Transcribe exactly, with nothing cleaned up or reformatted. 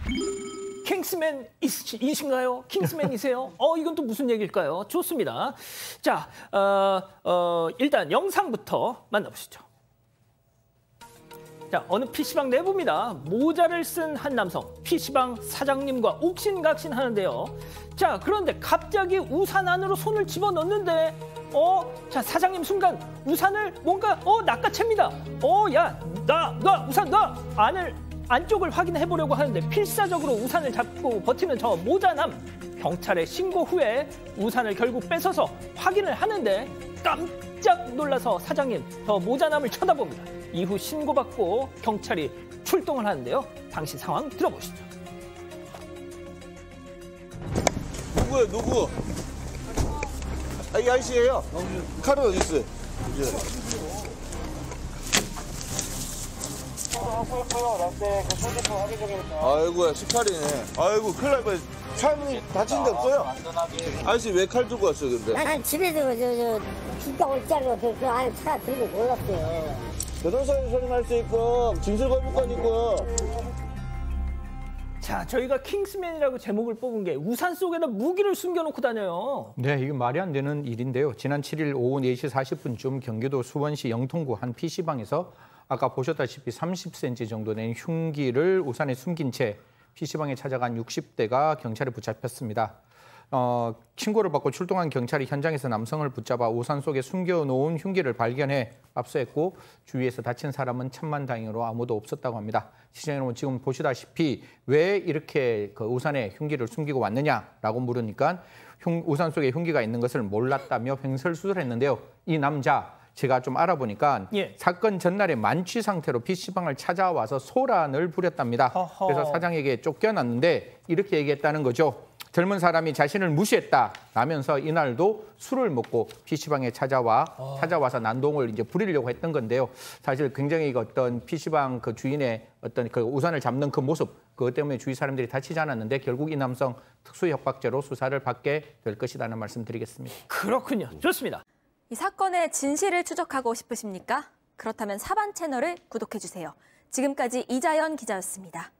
킹스맨이신가요? 킹스맨이세요? 어, 이건 또 무슨 얘기일까요? 좋습니다. 자, 어, 어, 일단 영상부터 만나보시죠. 자, 어느 피시방 내부입니다. 모자를 쓴 한 남성, 피시방 사장님과 옥신각신 하는데요. 자, 그런데 갑자기 우산 안으로 손을 집어넣는데, 어, 자, 사장님 순간 우산을 뭔가, 어, 낚아챕니다. 어, 야, 나, 나, 우산, 나! 안을, 안쪽을 확인해 보려고 하는데 필사적으로 우산을 잡고 버티는 저 모자남. 경찰에 신고 후에 우산을 결국 뺏어서 확인을 하는데 깜짝 놀라서 사장님 저 모자남을 쳐다봅니다. 이후 신고받고 경찰이 출동을 하는데요. 당시 상황 들어보시죠. 누구예요, 누구? 아, 이 아저씨예요. 칼은 어디 있어요? 아이고야, 십팔이네. 아이고, 큰일 날 뻔. 차문이 다친 데 없어요? 아저씨 왜 칼 들고 왔어요, 근데? 난 집에서 저, 저, 죽다 올 자리로 그, 그 안에 차 들고 몰랐어요. 변호사님 소리 날 수 있고, 진술거부권 있고. 자, 저희가 킹스맨이라고 제목을 뽑은 게 우산 속에다 무기를 숨겨놓고 다녀요. 네, 이게 말이 안 되는 일인데요. 지난 칠 일 오후 네 시 사십 분쯤 경기도 수원시 영통구 한 피시방에서 아까 보셨다시피 삼십 센티미터 정도 된 흉기를 우산에 숨긴 채 피시방에 찾아간 육십 대가 경찰에 붙잡혔습니다. 어, 신고를 받고 출동한 경찰이 현장에서 남성을 붙잡아 우산 속에 숨겨놓은 흉기를 발견해 압수했고 주위에서 다친 사람은 천만다행으로 아무도 없었다고 합니다. 시청자 여러분, 지금 보시다시피 왜 이렇게 그 우산에 흉기를 숨기고 왔느냐라고 물으니까 흉, 우산 속에 흉기가 있는 것을 몰랐다며 횡설수설했는데요. 이 남자 제가 좀 알아보니까 예. 사건 전날에 만취 상태로 피시방을 찾아와서 소란을 부렸답니다. 허허. 그래서 사장에게 쫓겨났는데 이렇게 얘기했다는 거죠. 젊은 사람이 자신을 무시했다 라면서 이날도 술을 먹고 피시방에 찾아와 어. 찾아와서 난동을 이제 부리려고 했던 건데요. 사실 굉장히 어떤 피시방 그 주인의 어떤 그 우산을 잡는 그 모습, 그것 때문에 주위 사람들이 다치지 않았는데 결국 이 남성 특수협박죄로 수사를 받게 될 것이라는 말씀드리겠습니다. 그렇군요. 좋습니다. 이 사건의 진실을 추적하고 싶으십니까? 그렇다면 사반 채널을 구독해주세요. 지금까지 이자연 기자였습니다.